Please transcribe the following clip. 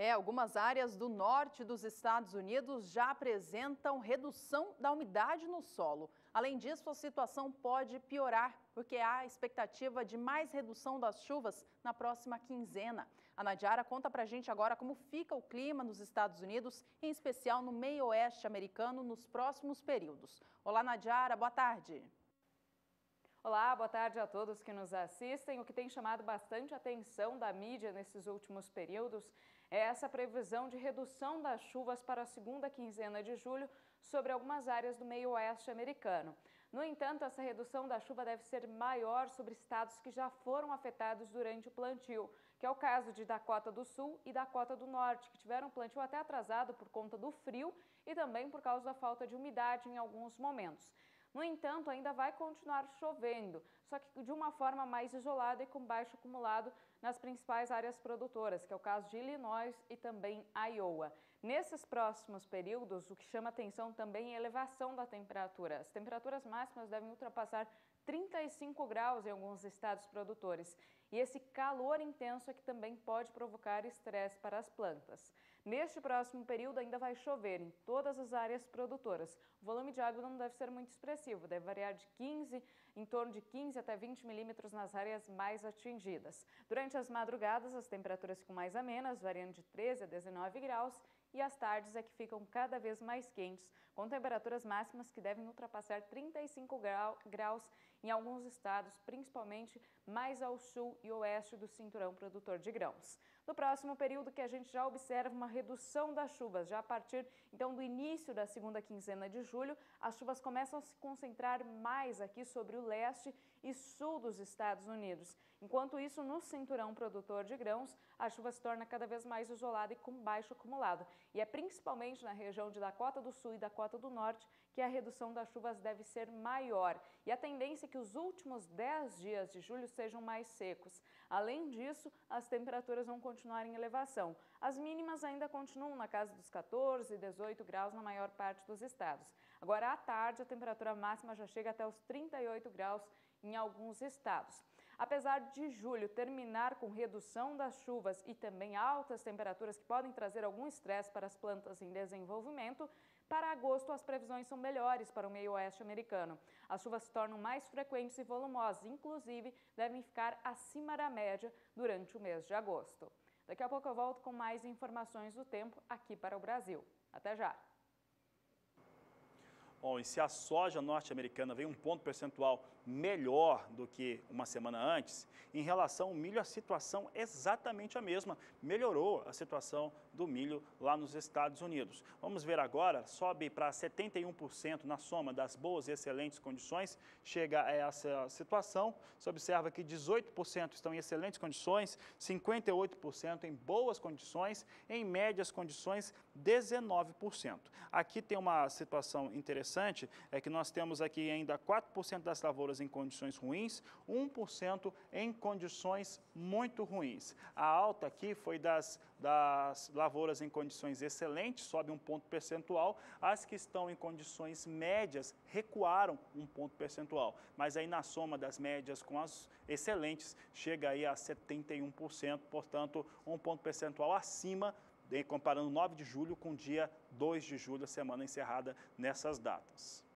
Algumas áreas do norte dos Estados Unidos já apresentam redução da umidade no solo. Além disso, a situação pode piorar, porque há expectativa de mais redução das chuvas na próxima quinzena. A Nadiara conta pra gente agora como fica o clima nos Estados Unidos, em especial no meio oeste americano, nos próximos períodos. Olá, Nadiara, boa tarde. Olá, boa tarde a todos que nos assistem. O que tem chamado bastante atenção da mídia nesses últimos períodos é essa previsão de redução das chuvas para a segunda quinzena de julho sobre algumas áreas do meio oeste americano. No entanto, essa redução da chuva deve ser maior sobre estados que já foram afetados durante o plantio, que é o caso de Dakota do Sul e Dakota do Norte, que tiveram plantio até atrasado por conta do frio e também por causa da falta de umidade em alguns momentos. No entanto, ainda vai continuar chovendo, só que de uma forma mais isolada e com baixo acumulado nas principais áreas produtoras, que é o caso de Illinois e também Iowa. Nesses próximos períodos, o que chama atenção também é a elevação da temperatura. As temperaturas máximas devem ultrapassar 35 graus em alguns estados produtores. E esse calor intenso é que também pode provocar estresse para as plantas. Neste próximo período ainda vai chover em todas as áreas produtoras. O volume de água não deve ser muito expressivo, deve variar em torno de 15 até 20 milímetros nas áreas mais atingidas. Durante as madrugadas, as temperaturas ficam mais amenas, variando de 13 a 19 graus, e as tardes é que ficam cada vez mais quentes, com temperaturas máximas que devem ultrapassar 35 graus em alguns estados, principalmente mais ao sul e oeste do cinturão produtor de grãos. No próximo período que a gente já observa uma redução das chuvas, já a partir então do início da segunda quinzena de julho, as chuvas começam a se concentrar mais aqui sobre o leste e sul dos Estados Unidos. Enquanto isso, no cinturão produtor de grãos, a chuva se torna cada vez mais isolada e com baixo acumulado. E é principalmente na região de Dakota do Sul e Dakota do Norte que a redução das chuvas deve ser maior. E a tendência é que os últimos 10 dias de julho sejam mais secos. Além disso, as temperaturas vão continuar em elevação. As mínimas ainda continuam na casa dos 14 e 18 graus na maior parte dos estados. Agora, à tarde, a temperatura máxima já chega até os 38 graus em alguns estados. Apesar de julho terminar com redução das chuvas e também altas temperaturas que podem trazer algum estresse para as plantas em desenvolvimento, para agosto as previsões são melhores para o meio oeste americano. As chuvas se tornam mais frequentes e volumosas, inclusive devem ficar acima da média durante o mês de agosto. Daqui a pouco eu volto com mais informações do tempo aqui para o Brasil. Até já! Bom, e se a soja norte-americana veio um ponto percentual melhor do que uma semana antes, em relação ao milho a situação é exatamente a mesma. Melhorou a situação do milho lá nos Estados Unidos. Vamos ver agora, sobe para 71% na soma das boas e excelentes condições, chega a essa situação. Se observa que 18% estão em excelentes condições, 58% em boas condições, em médias condições 19%. Aqui tem uma situação interessante, é que nós temos aqui ainda 4% das lavouras em condições ruins, 1% em condições muito ruins. A alta aqui foi das lavouras em condições excelentes, sobe um ponto percentual, as que estão em condições médias recuaram um ponto percentual, mas aí na soma das médias com as excelentes chega aí a 71%, portanto um ponto percentual acima, comparando 9 de julho com dia 2 de julho, a semana encerrada nessas datas.